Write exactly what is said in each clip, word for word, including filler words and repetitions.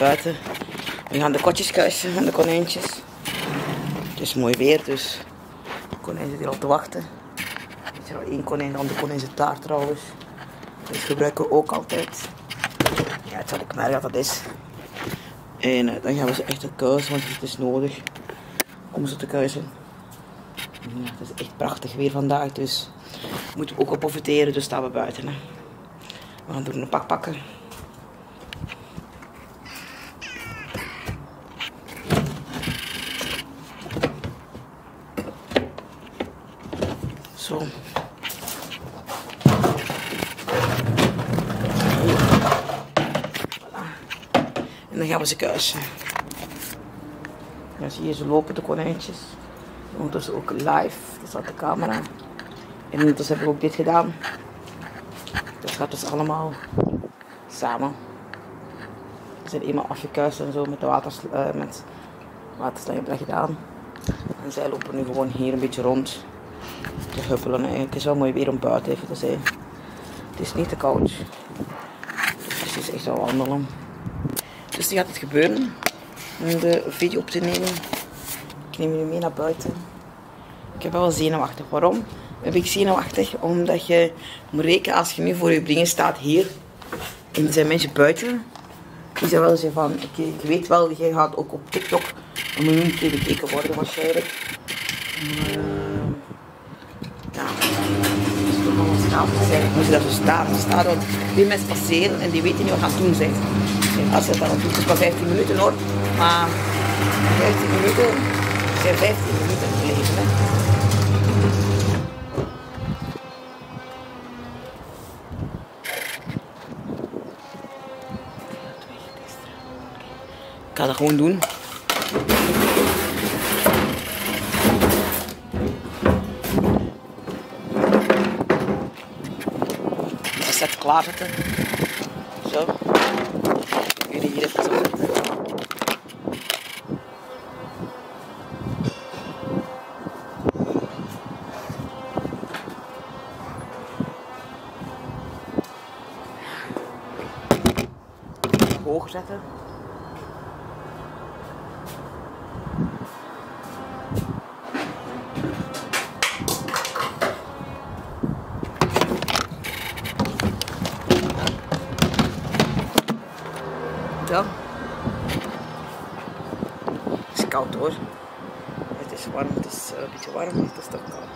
buiten. We gaan de kotjes kuisen van de konijntjes. Het is mooi weer, dus de konijn zit hier al te wachten. Er is er al één konijn, de andere konijn zit daar trouwens. Dat gebruiken we ook altijd. Ja, het zal ik merken dat dat is. En uh, dan gaan we ze echt kuisen, want het is nodig om ze te kuisen. Ja, het is echt prachtig weer vandaag, dus moeten we ook op profiteren, dus staan we buiten. Hè. We gaan door een pak pakken. Zo. En dan gaan we ze kuisen. Ja, zie je, ze lopen de konijntjes. Ondertussen ook live, dat staat de camera. En ondertussen heb ik ook dit gedaan. Dat gaat dus allemaal samen. Ze zijn eenmaal afgekuist en zo met de waters, uh, met waterslang heb ik dat gedaan. En zij lopen nu gewoon hier een beetje rond te huppelen. Eigenlijk. Het is wel mooi weer om buiten even te zijn. Het is niet te koud. Dus het is echt wel wandelen. Dus nu gaat het gebeuren om de video op te nemen. Ik neem jullie mee naar buiten. Ik heb wel zenuwachtig. Waarom heb ik zenuwachtig? Omdat je moet rekenen als je nu voor je dingen staat hier. En er zijn mensen buiten. Die zeggen wel zeggen van, oké, okay, ik weet wel, jij gaat ook op TikTok een miljoen keer bekeken worden waarschijnlijk. Uh, ja, dus het moet allemaal schaamte zijn. Moet je daar zo staan. staan want die mensen passeren en die weten niet wat gaan doen zijn. En als je dat dan doet, het is maar vijftien minuten hoor. Maar vijftien minuten zijn vijftien minuten in het leven. Hè. Ik ga dat gewoon doen. De set klaarzetten. Zo. Jullie hier even zo zetten. Hoog zetten. Zo. Het is koud hoor. Het is warm, het is uh, een beetje warm, maar het is toch koud.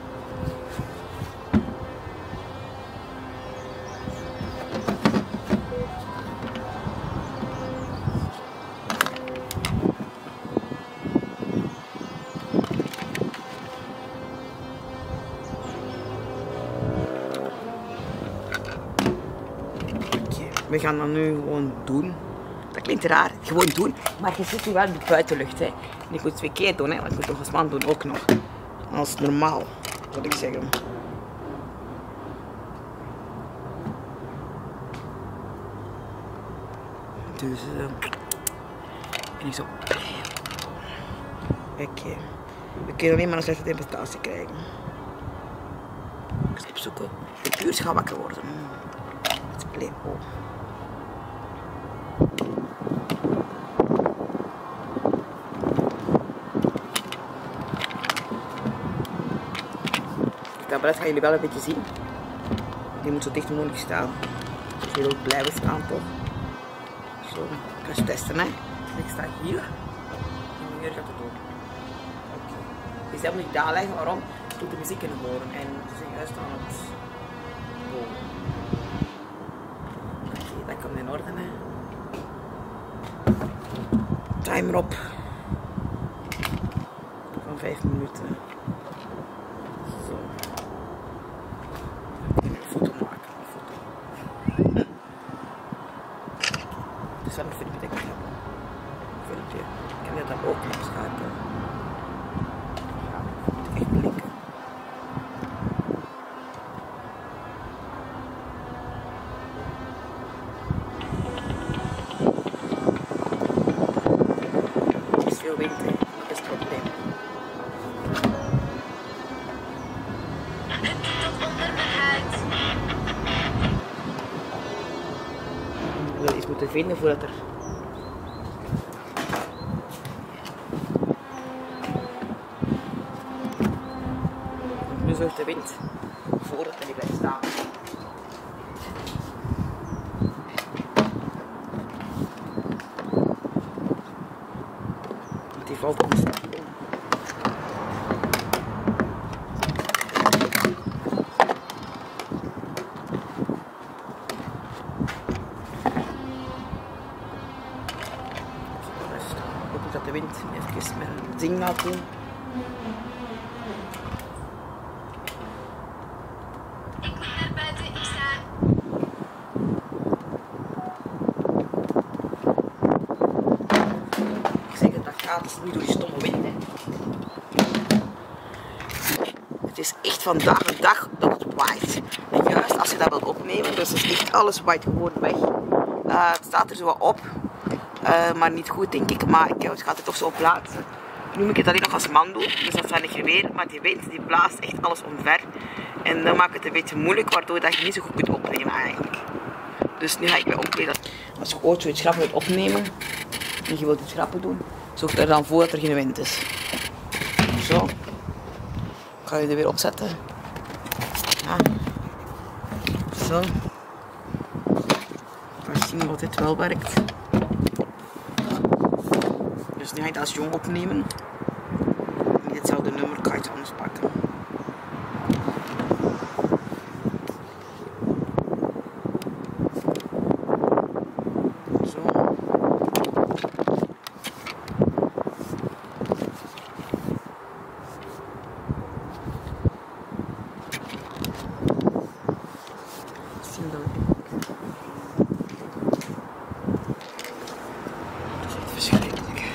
We gaan dat nu gewoon doen. Dat klinkt raar, gewoon doen. Maar je zit nu wel in de buitenlucht. Hè. En ik moet twee keer doen, hè, want ik moet nog als man doen ook nog. Als normaal, zou ik zeggen. Dus, uh, en ik zo. Oké. Okay. We kunnen alleen maar een slechte interpretatie krijgen. Ik ga opzoeken. De buurt gaat wakker worden. Het is play. Oh. Dat beeld gaan jullie wel een beetje zien. Die moet zo dicht mogelijk staan. Dus je wil ook blijven staan toch. Zo, ik ga eens testen hè. Ik sta hier. En hier gaat het ook. Oké. Okay. Dus dat moet ik daar leggen. Waarom? Ik moet de muziek kunnen horen. En ze zijn juist aan het boven. Oké, okay, dat komt in orde hè. Timer op. Van vijf minuten. Zo. Een foto maken. Een foto. Het is wel een filmpje dat ik heb. Een filmpje. Ik kan dat ook opschakelen. Ja, moet ik echt blinken. Het is veel wind, hè. Dat is het probleem. Ik wil iets moeten vinden voordat er zorgt de wind voordat hij blijft staan. Want die valt op de stapel. Dat de wind even met een ding laat doen. Ik ben net buiten, ik sta. Ik zeg het, dat gaat dus niet door die stomme wind. Hè. Het is echt vandaag een dag dat het waait. En juist als je dat wilt opnemen, dus is echt alles waait gewoon weg. Uh, het staat er zo wat op. Uh, maar niet goed denk ik, maar ik ga het toch zo plaatsen. Nu moet ik het alleen nog als man doen, dus dat zal niet gebeuren, maar die wind die blaast echt alles omver. En dan maakt het een beetje moeilijk, waardoor dat je niet zo goed kunt opnemen eigenlijk. Dus nu ga ik me omkleden. Als je ooit zoiets grappig wilt opnemen, en je wilt iets grappig doen, zorg er dan voor dat er geen wind is. Zo. Ik ga je er weer opzetten. Ja. Zo. We zien of dit wel werkt. Dus nu ga ik dat als jong opnemen. Niet hetzelfde nummer, kan je het anders pakken. Zo. Zien dan. Dat is echt verschrikkelijk.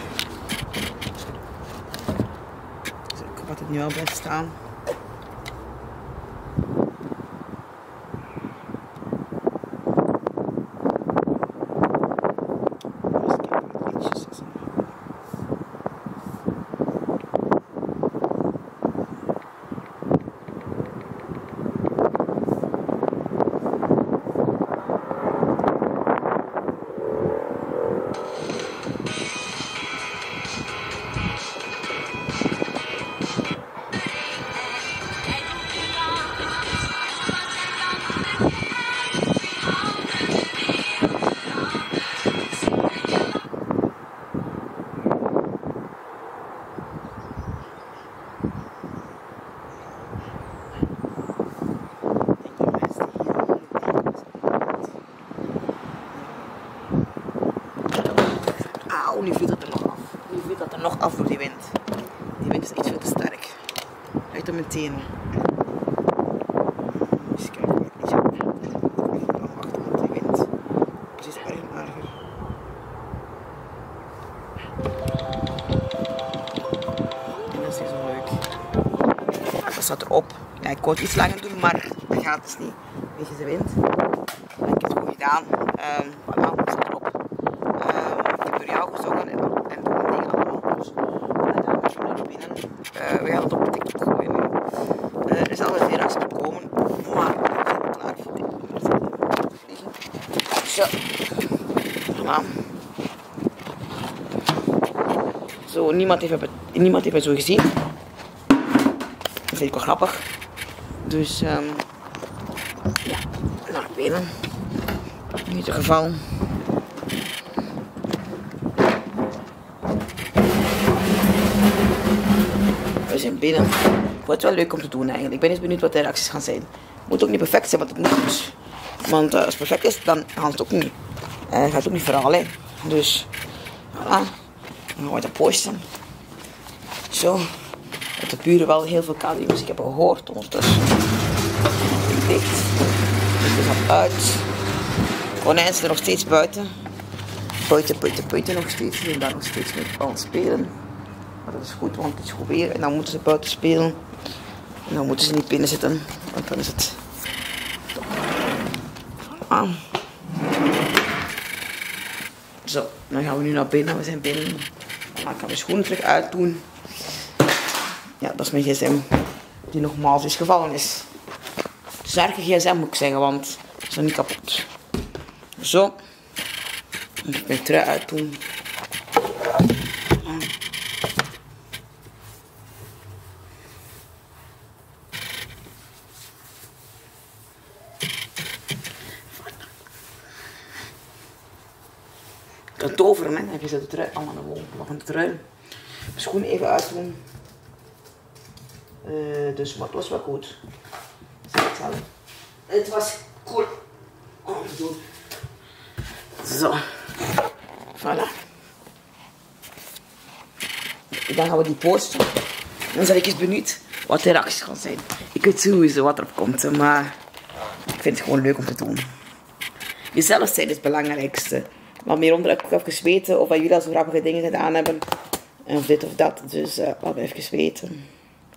Dat het nu wel blijft staan. Auw, nu vliegt dat er nog af. Nu vliegt dat er nog af door die wind. Die wind is echt veel te sterk. Uit op mijn tenen. Eens kijken wat ik niet heb. Ik kan nog wachten met die wind. Het is erg erger. En dat is niet zo leuk. Dat staat erop. Ja, ik wou het iets langer doen, maar dat gaat dus niet. Weet je de wind? En ik heb het gewoon gedaan. Um, voilà, dat staat erop. Um, ik heb door jou gezogen en, en door mijn dingen allemaal. Dus en dan gaan we naar binnen. Uh, we gaan het op TikTok gooien nu. Uh, er zal wel weer actie komen, maar we zijn klaar voor dit. We zijn vliegen. Zo. Voilà. Zo, niemand heeft, het, niemand heeft het zo gezien. Dat vind ik wel grappig. Dus, um, ja, naar binnen. In ieder geval. We zijn binnen. Het wordt wel leuk om te doen eigenlijk. Ik ben eens benieuwd wat de reacties gaan zijn. Het moet ook niet perfect zijn, want het moet dus. Want uh, als het perfect is, dan gaan het ook niet. Uh, gaat het ook niet verhalen. Dus, voilà. Dan gaan we dat posten. Zo. Dat de buren wel heel veel countrymuziek hebben gehoord ondertussen. Dicht. Het gaat uit. Konijnen zijn nog steeds buiten. Buiten, buiten, buiten nog steeds. Die zijn daar nog steeds mee aan het spelen. Maar dat is goed, want het is goed weer. En dan moeten ze buiten spelen. En dan moeten ze niet binnen zitten. Want dan is het... Ah. Zo, dan gaan we nu naar binnen. We zijn binnen. Dan kan ik mijn schoenen terug uitdoen. Ja, dat is mijn gsm. Die nogmaals is gevallen is. Sterke gsm moet ik zeggen, want het is nog niet kapot. Zo. Ik ga mijn trui uitdoen. kan toveren, hè. Dan heb je zo de trui, allemaal gewoon nog een trui. Mijn schoenen even uitdoen. Uh, dus, maar het was wel goed. Het was cool om te doen. Zo. Voilà. Dan gaan we die posten. Dan ben ik eens benieuwd wat de reacties gaan zijn. Ik weet sowieso wat erop komt, maar ik vind het gewoon leuk om te doen. Jezelf zijn is het belangrijkste. Maar meer onder heb ik even weten of jullie al zo grappige dingen gedaan hebben. Of dit of dat. Dus uh, laat me even weten.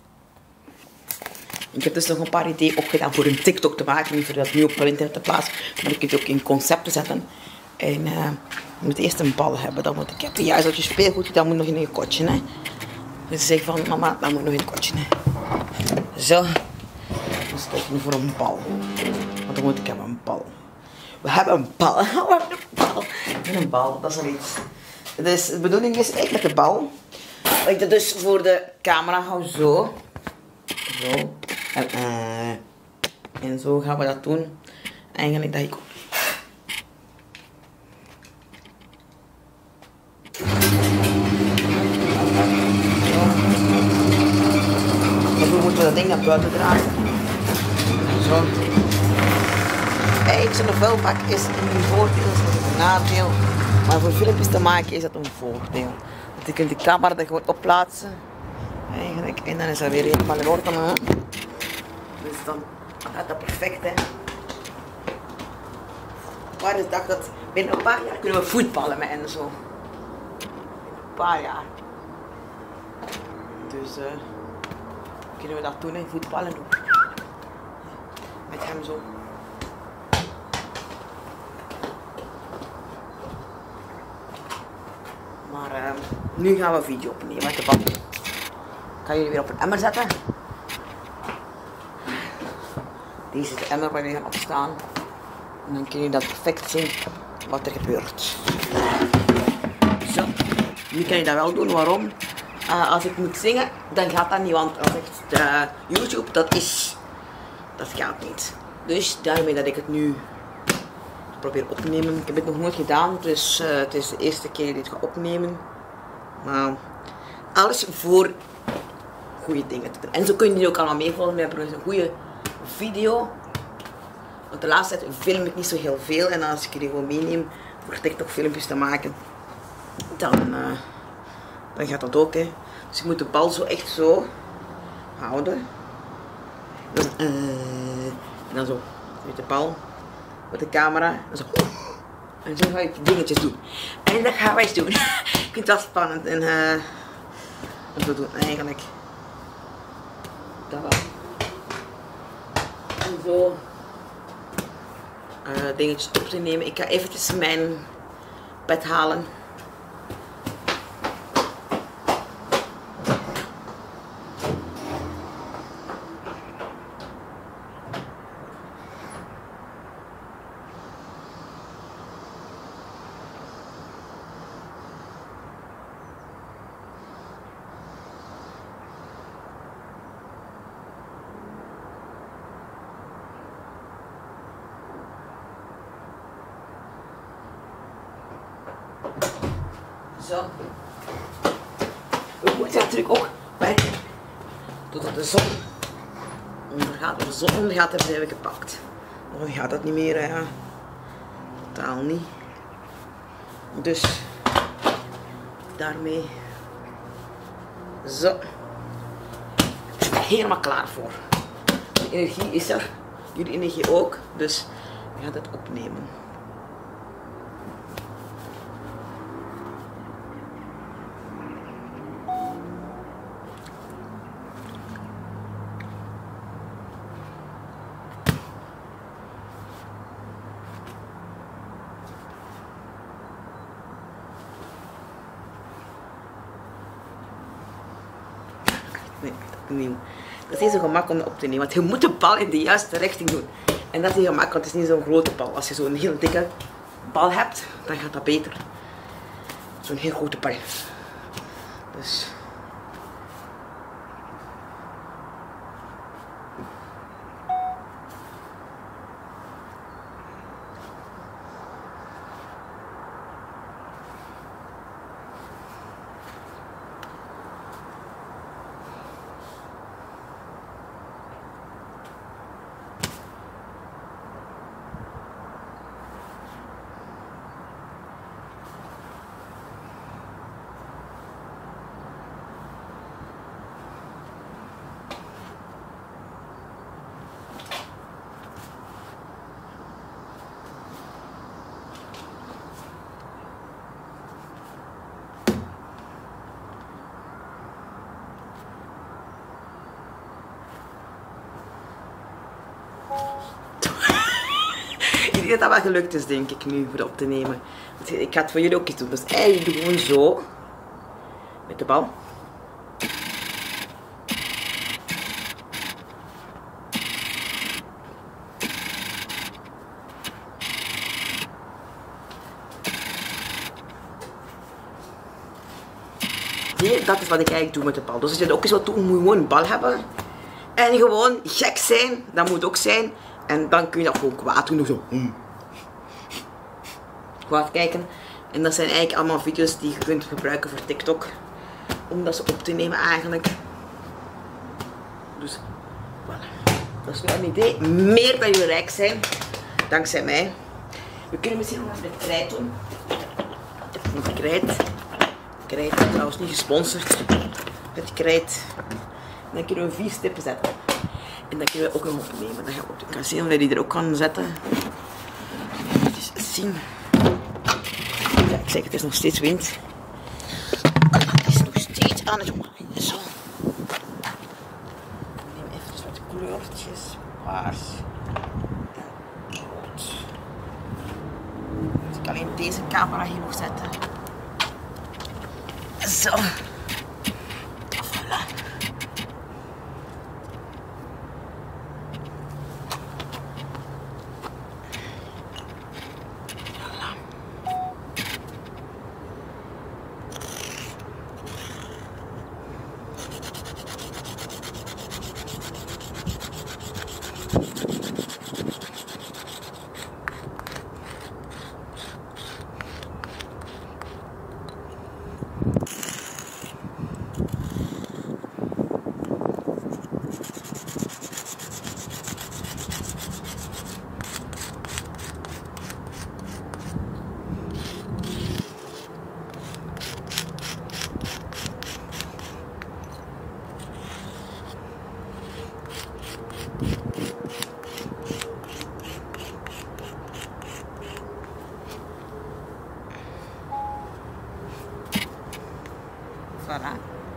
Ik heb dus nog een paar ideeën opgedaan voor een TikTok te maken. Niet voor dat nu op internet te plaatsen. Maar ik kan het ook in concepten zetten. En uh, je moet eerst een bal hebben. Dan moet ik heb ja, als je speelgoed, dan moet nog in een kotje. Hè. Dus zeg van mama, dan moet nog in een kotje. Hè. Zo. Dus kijk nu voor een bal. Want dan moet ik hebben een bal. We hebben een bal. We hebben een bal. En een bal, dat is al iets. Dus de bedoeling is eigenlijk met de bal. Dat ik dat dus voor de camera hou zo. Zo. En, uh, en zo gaan we dat doen. Eigenlijk dat ik... Daarvoor moeten we dat ding naar buiten dragen. Zo. Kijk, zo'n vuilbak is een voordeel, is een nadeel. Maar voor filmpjes te maken is dat een voordeel. Want je kunt de camera er gewoon op plaatsen. Eigenlijk. En dan is dat weer helemaal in orde. Hè? Dus dan gaat dat perfect. Hè? Waar is dat? Dat binnen een paar jaar kunnen we voetballen met en zo. Binnen een paar jaar. Dus uh, kunnen we dat doen en voetballen doen. Met hem zo. Maar uh, nu gaan we een video opnemen met de bal. Ik ga jullie weer op een emmer zetten. Deze is de emmer waar jullie gaan opstaan. En dan kun je dat perfect zien wat er gebeurt. Zo. Nu kan je dat wel doen. Waarom? Uh, als ik moet zingen, dan gaat dat niet. Want als ik uh, YouTube, dat is... Dat gaat niet. Dus daarmee dat ik het nu probeer opnemen. Ik heb het nog nooit gedaan. Dus uh, het is de eerste keer dat ik dit ga opnemen. Maar alles voor goede dingen te doen. En zo kun je die ook allemaal meevolgen. We hebben een goede video. Want de laatste tijd film ik niet zo heel veel. En als ik die gewoon meeneem voor TikTok filmpjes te maken, dan, uh, dan gaat dat ook. Hè. Dus je moet de bal zo echt zo houden. Dan, uh, en dan zo met de bal, met de camera. En zo. En zo ga ik dingetjes doen. En dat gaan wij eens doen. Ik vind dat spannend. En uh, wat we doen eigenlijk. Dat wel. En zo. Uh, dingetjes op te nemen. Ik ga eventjes mijn pet halen. Zo. We moeten natuurlijk ook werken totdat de zon ondergaat. Als de zon ondergaat, hebben we gepakt. Dan gaat dat niet meer, ja. Totaal niet. Dus daarmee. Zo. Ik zit er helemaal klaar voor. De energie is er. Jullie energie ook. Dus we gaan het opnemen. Nee, opnieuw. Dat is niet zo gemakkelijk om op te nemen, want je moet de bal in de juiste richting doen. En dat is niet gemakkelijk, want het is niet zo'n grote bal. Als je zo'n heel dikke bal hebt, dan gaat dat beter. Zo'n heel grote bal. Dus... denk dat dat wel gelukt is, denk ik, nu, voor op te nemen. Ik ga het voor jullie ook eens doen. Dus eigenlijk doe gewoon zo. Met de bal. Zie, dat is wat ik eigenlijk doe met de bal. Dus als je dat ook eens wilt doen, moet je gewoon een bal hebben. En gewoon gek zijn, dat moet het ook zijn. En dan kun je dat gewoon kwaad doen. Zo. Kwaad kijken. En dat zijn eigenlijk allemaal video's die je kunt gebruiken voor TikTok. Om dat zo op te nemen eigenlijk. Dus, voilà. Dat is wel een idee. Meer dan jullie rijk zijn. Dankzij mij. We kunnen misschien nog even de krijt doen. Nog krijt. Krijt, trouwens niet gesponsord. Het krijt. En dan kunnen we vier stippen zetten. En dan kunnen we ook nog opnemen. Dan gaan we op de kasteel die er ook kan zetten. Dus zien. Ja, ik zeg, het is nog steeds wind. Het is nog steeds aan het waaien. Zo. Ik neem even wat kleurtjes. Paars. En rood. Dus ik kan alleen deze camera hier nog zetten. Zo. Voilà. Voilà.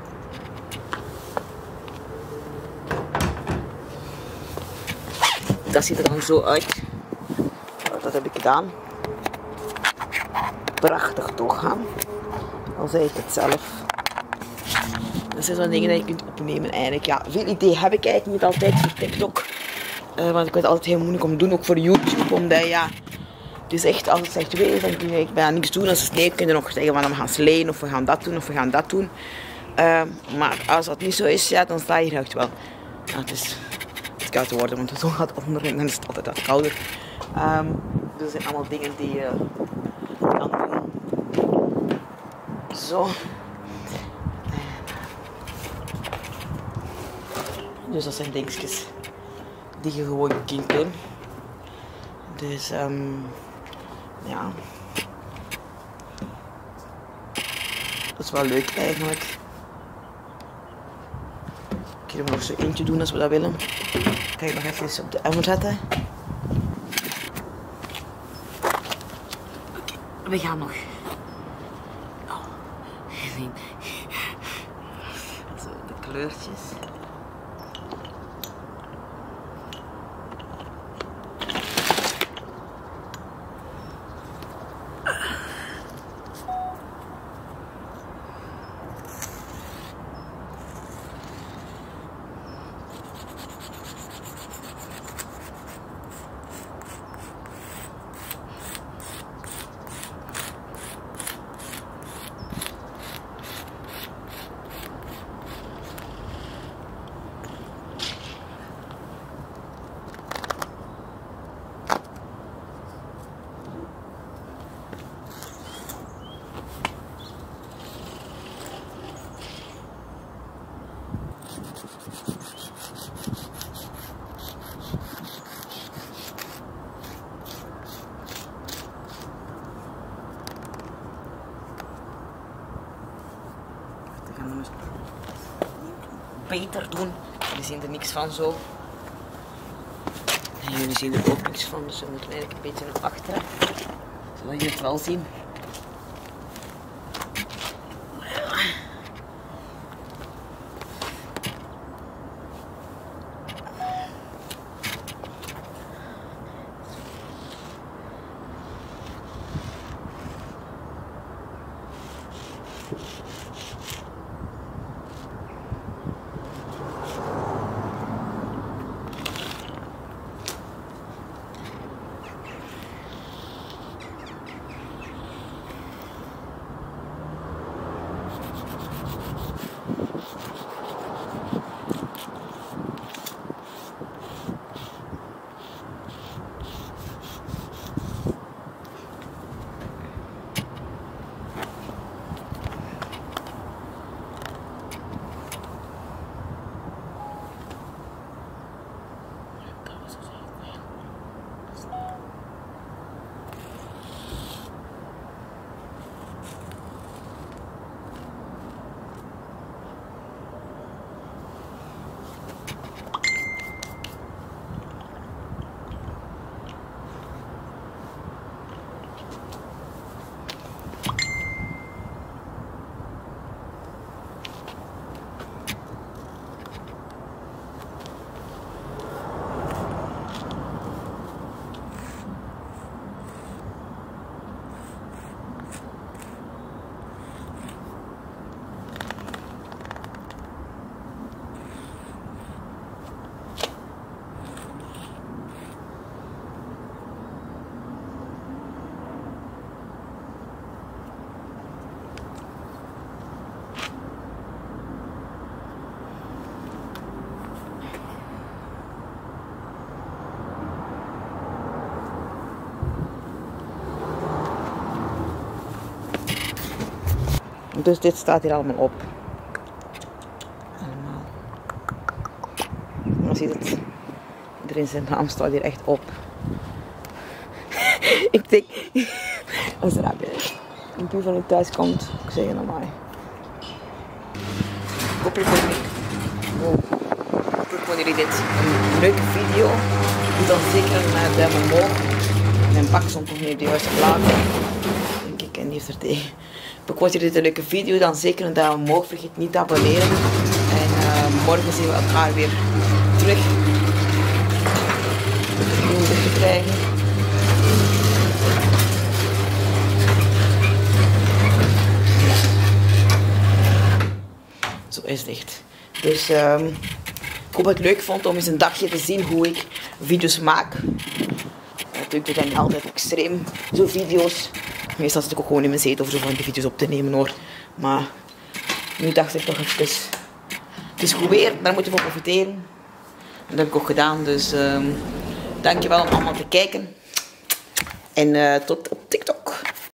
Dat ziet er dan zo uit. Dat heb ik gedaan. Prachtig doorgaan. Al zei ik het zelf. Dat zijn zo'n dingen die je kunt opnemen eigenlijk. Ja, veel ideeën heb ik eigenlijk niet altijd voor TikTok. Uh, want ik vind het altijd heel moeilijk om te doen, ook voor YouTube. Omdat ja, het is echt, als het zegt weer, dan kun je ik ben niks doen. Als het sneeuwt kun je nog zeggen van we gaan sleeën of we gaan dat doen of we gaan dat doen. Uh, maar als dat niet zo is, ja, dan sta je hier echt wel. Ja, het is het koud te worden, want de zon gaat onder en dan is het altijd wat kouder. Um, dus dat zijn allemaal dingen die je uh, kan doen. Zo. Dus dat zijn dingetjes die je gewoon kunt doen. Dus um, ja. Dat is wel leuk eigenlijk. Ik ga er nog zo eentje doen als we dat willen. Ga ik nog even op de emmer zetten. Oké, okay, we gaan nog. Oh, zo, de kleurtjes. Beter doen. Jullie zien er niks van zo. En jullie zien er ook niks van, dus we moeten eigenlijk een beetje naar achteren. Zodat jullie het wel zien. Dus dit staat hier allemaal op. Allemaal. Dan ziet het. Iedereen zijn naam staat hier echt op. Ik denk, als er een buur van u thuis komt, ik zeg het naar mij. Hopelijk vond ik, oh, hopelijk vonden jullie dit een leuke video. Doe dan zeker een uh, duim omhoog. Mijn bak stond nog niet op de juiste plaats. Denk ik, en die heeft er tegen. Vond je dit een leuke video, dan zeker een duim omhoog. Vergeet niet te abonneren. En uh, morgen zien we elkaar weer terug. Om dit te krijgen. Zo is het echt. Dus um, ik hoop dat je het leuk vond om eens een dagje te zien hoe ik video's maak. Natuurlijk doe ik niet altijd extreem zo video's. Meestal zit ik ook gewoon in mijn zetel of zo van die video's op te nemen hoor. Maar nu dacht ik toch even, het is goed weer, daar moet je van profiteren. Dat heb ik ook gedaan, dus um, dankjewel om allemaal te kijken. En uh, tot op TikTok.